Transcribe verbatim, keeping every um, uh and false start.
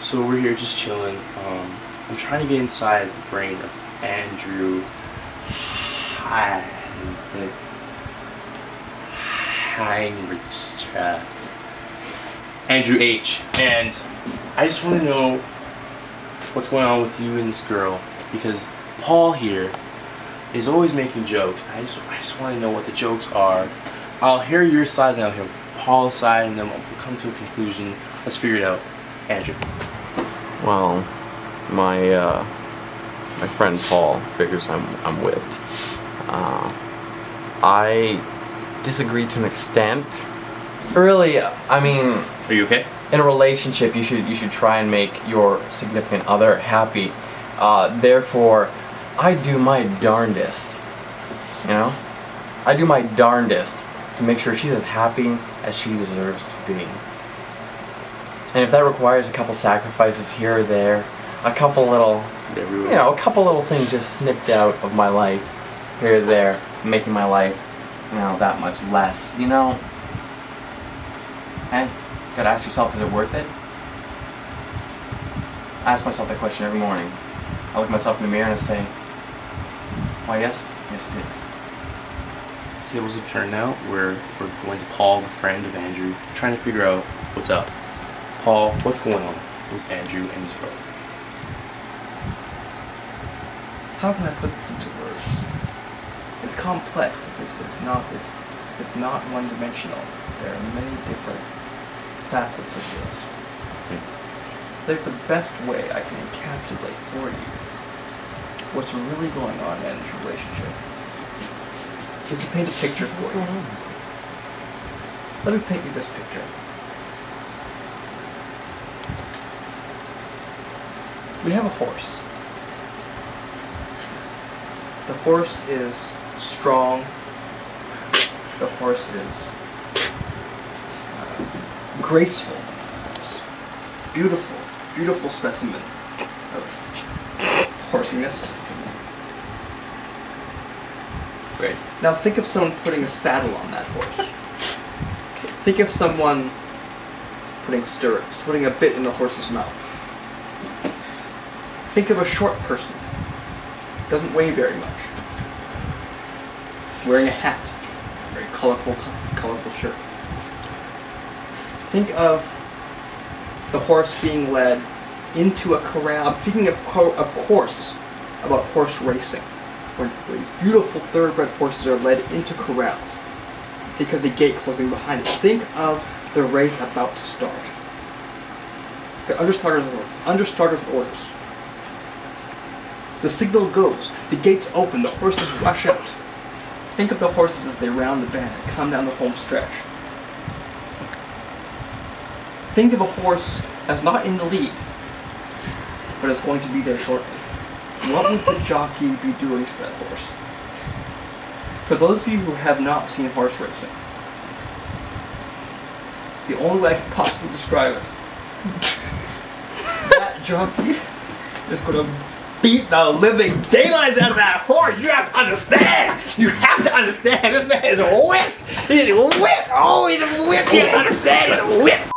So we're here just chilling. Um, I'm trying to get inside the brain of Andrew Heinrich. Heinrich. Andrew H. And I just want to know what's going on with you and this girl, because Paul here is always making jokes. I just, I just want to know what the jokes are. I'll hear your side, and I'll hear Paul's side, and then we'll come to a conclusion. Let's figure it out. Andrew. Well, my uh, my friend Paul figures I'm I'm whipped. Uh, I disagree to an extent. Really, I mean, Are you okay? in a relationship, you should you should try and make your significant other happy. Uh, therefore, I do my darndest. You know, I do my darndest to make sure she's as happy as she deserves to be. And if that requires a couple sacrifices here or there, a couple little, you know, a couple little things just snipped out of my life here or there, making my life, you know, that much less, you know. And you gotta ask yourself, is it worth it? I ask myself that question every morning. I look myself in the mirror and I say, why yes, yes it is. Tables have turned now. We're, we're going to Paul, the friend of Andrew, trying to figure out what's up. Paul, what's going on with Andrew and his girlfriend? How can I put this into words? It's complex. It's, it's, it's not it's it's not one-dimensional. There are many different facets of this. I think the best way I can encapsulate for you what's really going on in this relationship is to paint a picture for you. Let me paint you this picture. We have a horse. The horse is strong. The horse is uh, graceful. Beautiful, beautiful specimen of horsiness. Great. Now think of someone putting a saddle on that horse. Think of someone putting stirrups, putting a bit in the horse's mouth. Think of a short person, doesn't weigh very much, wearing a hat, a very colorful, colorful shirt. Think of the horse being led into a corral. Speaking of, co of course, about horse racing, where these beautiful thoroughbred horses are led into corrals. Think of the gate closing behind it. Think of the race about to start. The understarters, understarters orders. The signal goes, the gates open, the horses rush out. Think of the horses as they round the bend and come down the home stretch. Think of a horse as not in the lead, but is going to be there shortly. What would the jockey be doing to that horse? For those of you who have not seen horse racing, the only way I can possibly describe it, that jockey is going to beat the living daylights out of that horse. You have to understand. You have to understand. This man is a whip. He's a whip. Oh, he's a whip. You have to understand. He's a whip.